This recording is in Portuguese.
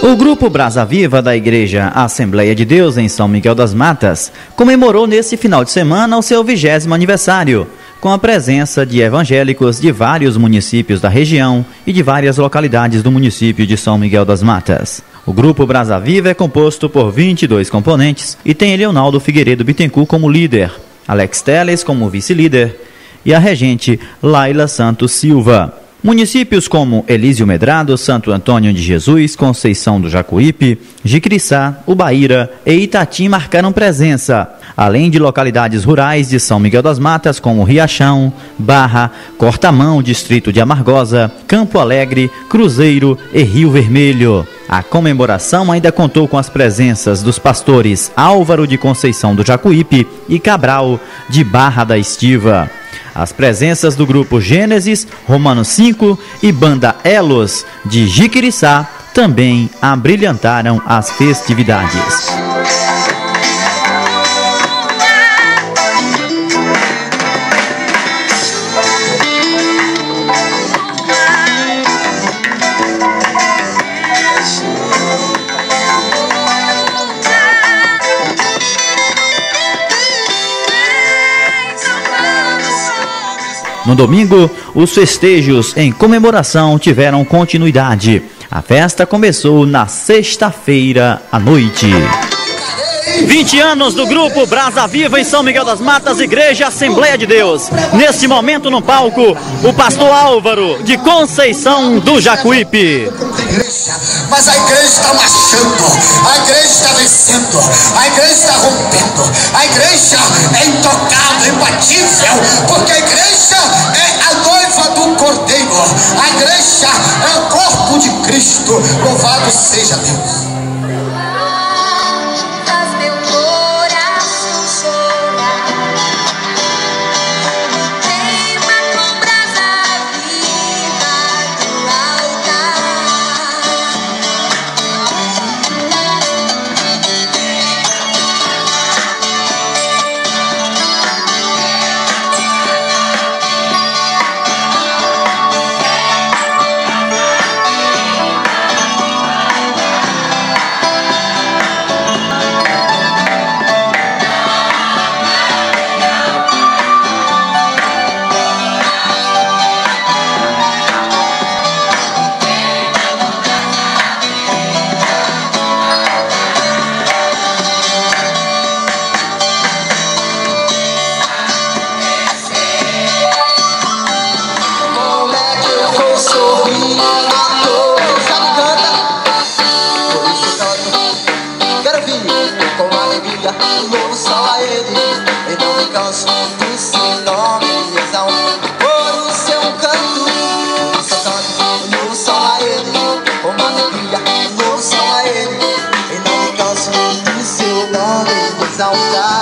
O grupo Brasa Viva da Igreja Assembleia de Deus em São Miguel das Matas comemorou nesse final de semana o seu 20º aniversário, com a presença de evangélicos de vários municípios da região e de várias localidades do município de São Miguel das Matas. O grupo Brasa Viva é composto por 22 componentes e tem Leonardo Figueiredo Bittencourt como líder, Alex Teles como vice-líder e a regente Laila Santos Silva. Municípios como Elísio Medrado, Santo Antônio de Jesus, Conceição do Jacuípe, Jiquiriçá, Ubaíra e Itatim marcaram presença, além de localidades rurais de São Miguel das Matas como Riachão, Barra, Cortamão, Distrito de Amargosa, Campo Alegre, Cruzeiro e Rio Vermelho. A comemoração ainda contou com as presenças dos pastores Álvaro de Conceição do Jacuípe e Cabral de Barra da Estiva. As presenças do grupo Gênesis, Romano 5 e Banda Elos de Jiquiriçá também abrilhantaram as festividades. No domingo, os festejos em comemoração tiveram continuidade. A festa começou na sexta-feira à noite. 20 anos do grupo Brasa Viva em São Miguel das Matas, Igreja Assembleia de Deus. Neste momento no palco, o pastor Álvaro de Conceição do Jacuípe. Mas a igreja está marchando, a igreja está vencendo, a igreja está rompendo, a igreja é intocável, imbatível, porque a igreja é a noiva do Cordeiro, a igreja é o corpo de Cristo. Louvado seja Deus. Exaltar.